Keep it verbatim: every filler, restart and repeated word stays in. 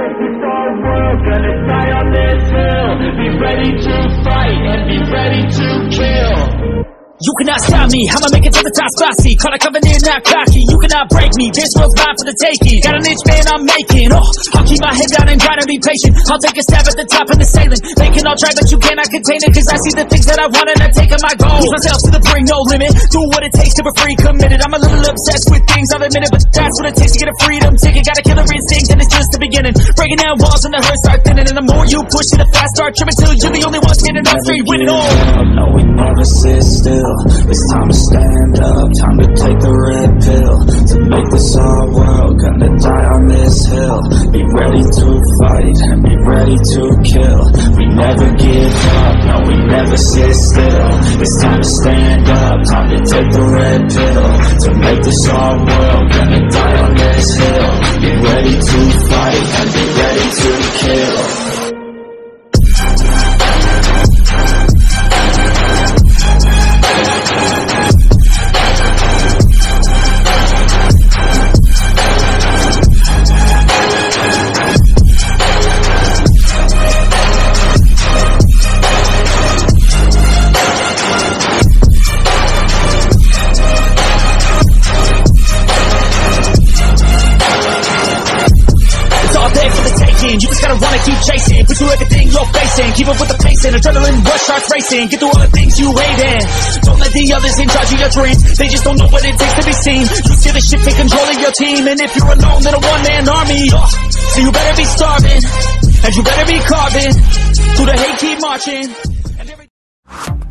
make this our world, gonna die on this hill. Be ready to fight and be ready to kill. You cannot stop me, I'ma make it to the top spicy. Call it coming in, not cocky. You cannot break me, this world's mine for the taking. Got an inch, man, I'm making. Oh, I'll keep my head down and grind and be patient. I'll take a stab at the top and the sailing. They can all try, but you cannot contain it. Cause I see the things that I want and I take on my goal. Push myself to the brink, no limit. Do what it takes to be free, committed. I'm a little obsessed with things, I'll admit it. But that's what it takes to get a freedom ticket. Got a killer instinct and it's just the beginning. Breaking down walls and the hurt start thinning. And the more you push it, the fast start trimming. Till you're the only one standing up straight, winning all. No, we never sit still. It's time to stand up, time to take the red pill. To make this our world, gonna die on this hill. Be ready to fight and be ready to kill. We never give up, no, we never sit still. It's time to stand up, time to take the red pill. To make this our world, gonna die on this hill. Be ready to fight and be ready to kill. You just gotta wanna keep chasing, push through everything you're facing. Keep up with the pace and adrenaline rush starts racing. Get through all the things you hate in. Don't let the others in charge of your dreams. They just don't know what it takes to be seen. You see the shit take control of your team. And if you're alone, then a one-man army. Oh, so you better be starving, and you better be carving. Through the hate, keep marching. And every